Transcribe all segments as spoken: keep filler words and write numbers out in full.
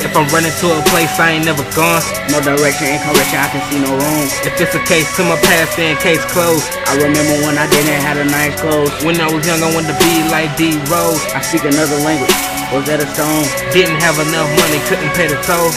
If I'm running to a place I ain't never gone, no direction, ain't correction, I can see no wrong. If it's a case to my past, then case closed. I remember when I didn't have a nice clothes. When I was young, I wanted to be like D Rose. I speak another language, was that a stone? Didn't have enough money, couldn't pay the toll.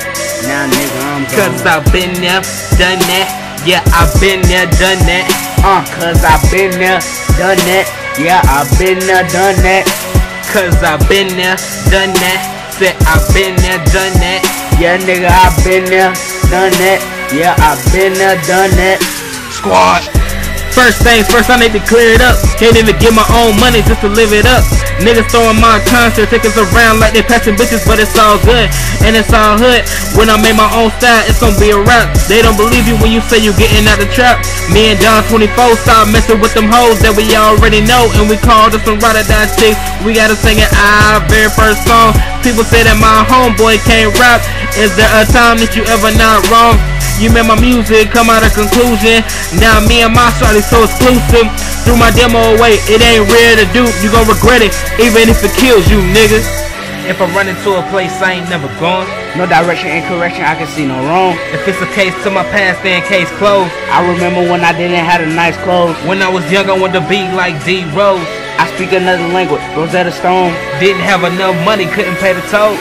Now nigga, I'm gone. Cause I've been there, done that. Yeah, I've been there, done that. Uh, cause I've been there, done that. Yeah, I've been there, done that. Cause I've been there, done that. Said I've been there, done that. Yeah, nigga, I've been there, done that. Yeah, I've been there, done that. Squad. First things first, I need to clear it up. Can't even get my own money just to live it up. Niggas throwing my concert tickets around like they passing bitches, but it's all good and it's all hood. When I make my own style, it's gonna be a rap. They don't believe you when you say you getting out the trap. Me and Don twenty-four start messing with them hoes that we already know, and we call this some ride or die chicks. We gotta sing it our very first song. People say that my homeboy can't rap. Is there a time that you ever not wrong? You made my music come out of conclusion. Now me and my shawty so exclusive. Threw my demo away, it ain't real to do. You gon' regret it, even if it kills you, nigga. If I run into a place I ain't never gone, no direction, ain't correction, I can see no wrong. If it's a case to my past, then case closed. I remember when I didn't have a nice clothes. When I was young, I wanted to be like D Rose. I speak another language, Rosetta Stone. Didn't have enough money, couldn't pay the toll.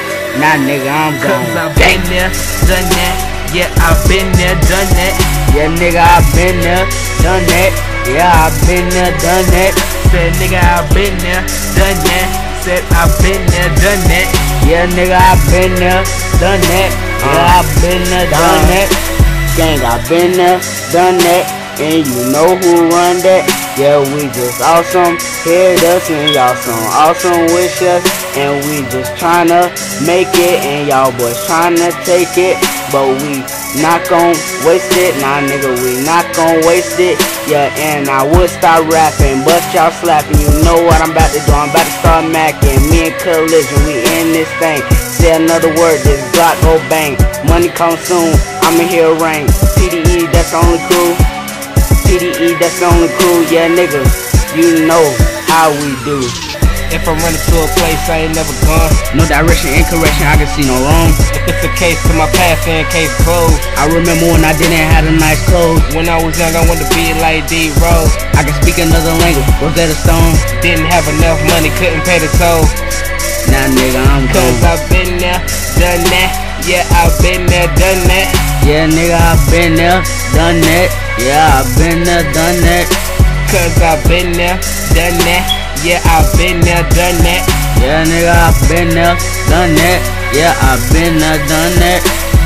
Nah nigga, I'm gone. Cause I've been there, done that. Yeah, I've been there, done that. Yeah, nigga, I've been there, done that. Yeah, I've been there, done that. Said nigga, I've been there, done that. Said I've been there, done that. Yeah, nigga, I've been there, done that. Yeah, I've been there, done that. Gang, I've been there, done that. And you know who run that. Yeah, we just awesome, heard us, and y'all some awesome wish us. And we just tryna make it, and y'all boys tryna take it. But we not gon' waste it, nah nigga, we not gon' waste it. Yeah, and I would start rapping, but y'all slapping. You know what I'm about to do, I'm about to start macking. Me and Collision, we in this thing. Say another word, this Glock go bang. Money come soon, I'ma hear rain. P D E, that's the only crew. P D E, that's the only crew. Yeah nigga, you know how we do. If I run into a place I ain't never gone, no direction, ain't correction, I can see no wrong. If it's a case to my past, then case closed. I remember when I didn't have a nice clothes. When I was young, I wanted to be like D Rose. I can speak another language, Rosetta Stone. Didn't have enough money, couldn't pay the toll. Nah nigga, I'm gone. Cause I've been there, done that. Yeah, I've been there, done that. Yeah nigga, I've been there, done that. Yeah, I've been there, done that. Cause I've been there, done that. Yeah, I've been there, done that. Yeah, nigga, I've been there, done that. Yeah, I've been there, done that.